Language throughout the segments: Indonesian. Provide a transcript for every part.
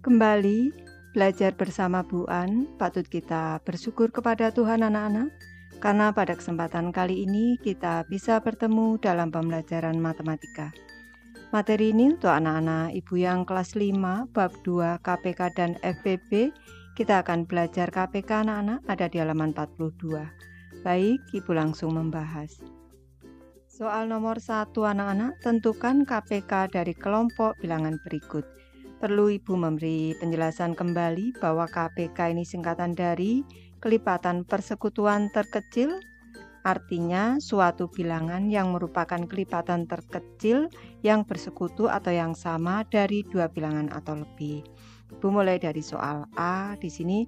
Kembali belajar bersama Bu An, patut kita bersyukur kepada Tuhan anak-anak, karena pada kesempatan kali ini kita bisa bertemu dalam pembelajaran matematika. Materi ini untuk anak-anak Ibu yang kelas 5, bab 2 KPK dan FPB. Kita akan belajar KPK anak-anak, ada di halaman 42. Baik, Ibu langsung membahas. Soal nomor 1 anak-anak, tentukan KPK dari kelompok bilangan berikut. Perlu Ibu memberi penjelasan kembali bahwa KPK ini singkatan dari kelipatan persekutuan terkecil, artinya suatu bilangan yang merupakan kelipatan terkecil yang bersekutu atau yang sama dari dua bilangan atau lebih. Ibu mulai dari soal A, di sini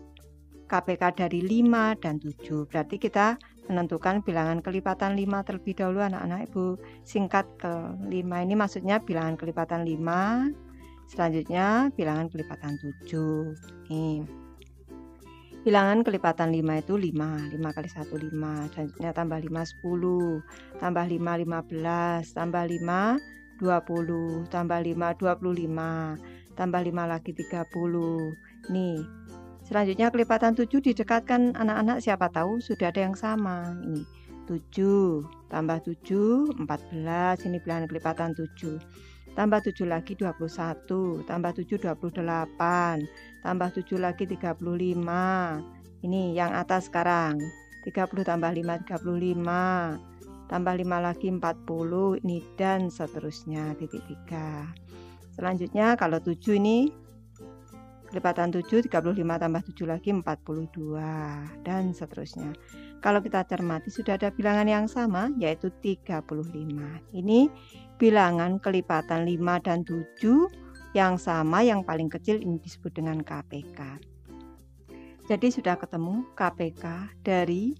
KPK dari 5 dan 7, berarti kita menentukan bilangan kelipatan 5 terlebih dahulu anak-anak. Ibu singkat ke 5 ini maksudnya bilangan kelipatan 5. Selanjutnya bilangan kelipatan 7. Nih. Bilangan kelipatan 5 itu 5 kali 1 5. Selanjutnya tambah 5 10, tambah 5 15, tambah 5 20, tambah 5 25, tambah 5 lagi 30. Nih. Selanjutnya kelipatan 7 didekatkan anak-anak, siapa tahu sudah ada yang sama. Ini 7 tambah 7 14, ini bilangan kelipatan 7. Tambah 7 lagi 21, tambah 7 28, tambah 7 lagi 35. Ini yang atas sekarang. 30 tambah 5 35, tambah 5 lagi 40, ini dan seterusnya titik 3. Selanjutnya kalau 7 ini kelipatan 7, 35 tambah 7 lagi 42 dan seterusnya. Kalau kita cermati sudah ada bilangan yang sama yaitu 35. Ini bilangan kelipatan 5 dan 7 yang sama, yang paling kecil ini disebut dengan KPK. Jadi sudah ketemu KPK dari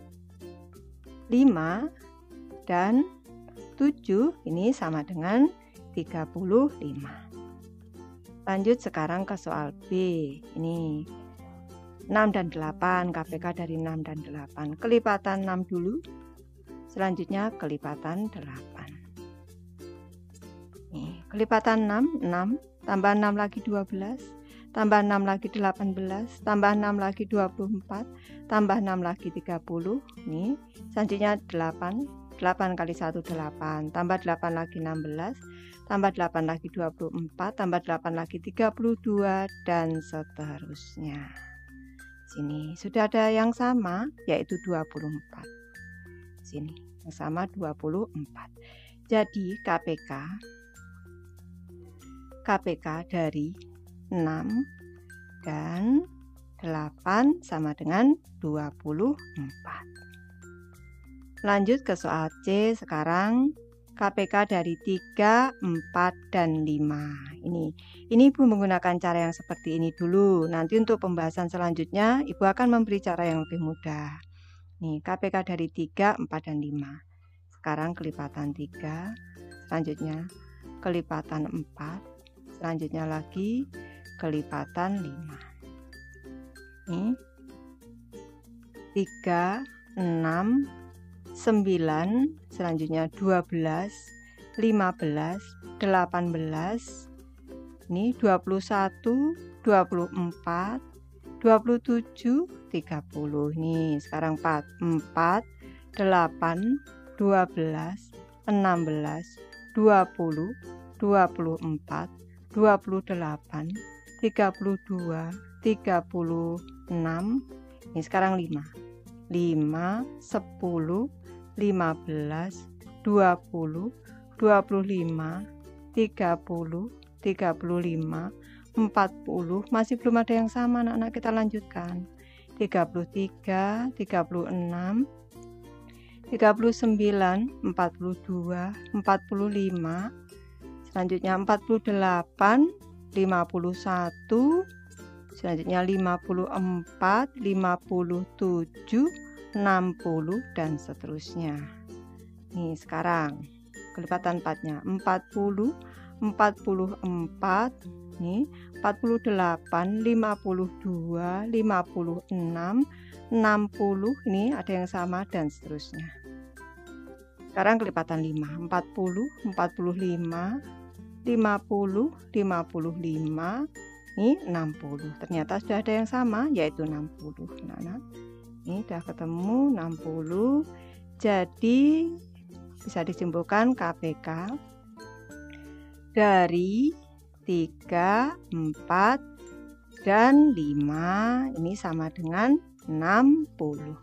5 dan 7 ini sama dengan 35. Lanjut sekarang ke soal B. Ini 6 dan 8, KPK dari 6 dan 8. Kelipatan 6 dulu. Selanjutnya kelipatan 8. Nih, kelipatan 6, tambah 6 lagi 12, tambah 6 lagi 18, tambah 6 lagi 24, tambah 6 lagi 30. Nih, selanjutnya 8 kali 1 8, tambah 8 lagi 16, tambah 8 lagi 24, tambah 8 lagi 32 dan seterusnya. Sini sudah ada yang sama yaitu 24. Sini yang sama 24. Jadi KPK dari 6 dan 8 sama dengan 24. Lanjut ke soal C sekarang. KPK dari 3, 4, dan 5. Ini Ibu menggunakan cara yang seperti ini dulu. Nanti untuk pembahasan selanjutnya Ibu akan memberi cara yang lebih mudah. Nih, KPK dari 3, 4, dan 5. Sekarang kelipatan 3, selanjutnya kelipatan 4, selanjutnya lagi kelipatan 5. Nih, 3, 6, 9, selanjutnya 12, 15, 18, ini 21, 24, 27, 30. Nih, sekarang 4, 8, 12, 16, 20, 24, 28, 32, 36. Ini sekarang 5, 10, 15, 20, 25, 30, 35, 40. Masih belum ada yang sama anak-anak, kita lanjutkan. 33, 36, 39, 42, 45. Selanjutnya 48, 51. Selanjutnya 54, 57, 60 dan seterusnya. Nih sekarang kelipatan 4-nya 40, 44, nih 48, 52, 56, 60. Ini ada yang sama dan seterusnya. Sekarang kelipatan 5, 40, 45, 50, 55, Ini 60. Ternyata sudah ada yang sama, yaitu 60. Anak-anak, ini sudah ketemu 60. Jadi bisa disimpulkan KPK dari 3, 4, dan 5 ini sama dengan 60.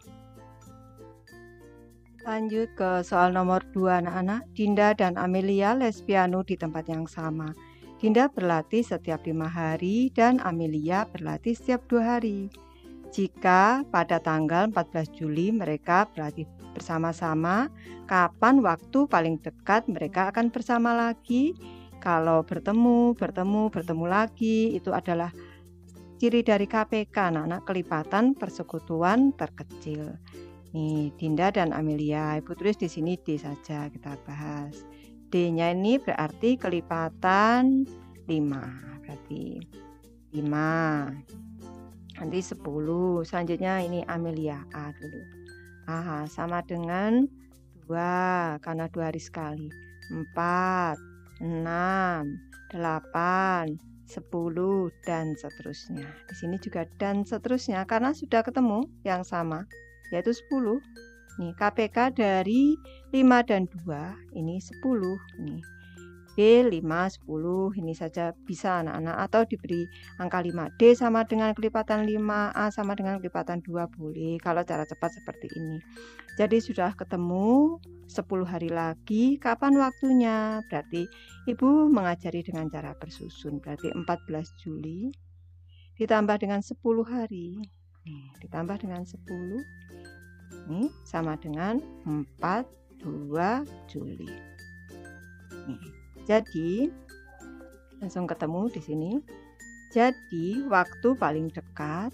Lanjut ke soal nomor 2 anak-anak. Dinda dan Amelia les piano di tempat yang sama. Dinda berlatih setiap 5 hari dan Amelia berlatih setiap 2 hari. Jika pada tanggal 14 Juli mereka berlatih bersama-sama, kapan waktu paling dekat mereka akan bersama lagi? Kalau bertemu lagi, itu adalah ciri dari KPK, anak-anak, kelipatan persekutuan terkecil. Nih, Dinda dan Amelia, Ibu tulis di sini D saja, kita bahas. D-nya ini berarti kelipatan 5, berarti 5. Nanti 10. Selanjutnya ini Amelia, A dulu. A sama dengan 2, karena 2 hari sekali. 4, 6, 8, 10, dan seterusnya. Di sini juga dan seterusnya, karena sudah ketemu yang sama, yaitu 10. Nih, KPK dari 5 dan 2 ini 10 nih. B 5 10 ini saja bisa anak-anak, atau diberi angka 5. D sama dengan kelipatan 5, A sama dengan kelipatan 2 boleh kalau cara cepat seperti ini. Jadi sudah ketemu 10 hari lagi, kapan waktunya? Berarti Ibu mengajari dengan cara bersusun. Berarti 14 Juli ditambah dengan 10 hari. Nih, ditambah dengan 10. Ini sama dengan 42 Juli. Nih, jadi langsung ketemu di sini. Jadi waktu paling dekat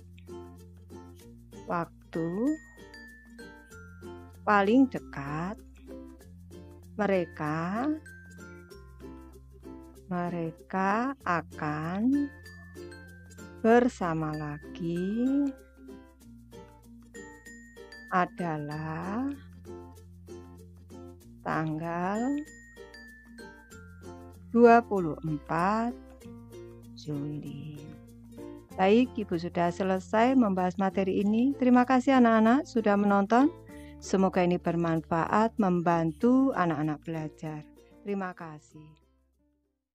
mereka akan bersama lagi adalah tanggal 24 Juli. Baik, Ibu sudah selesai membahas materi ini. Terima kasih anak-anak sudah menonton. Semoga ini bermanfaat membantu anak-anak belajar. Terima kasih.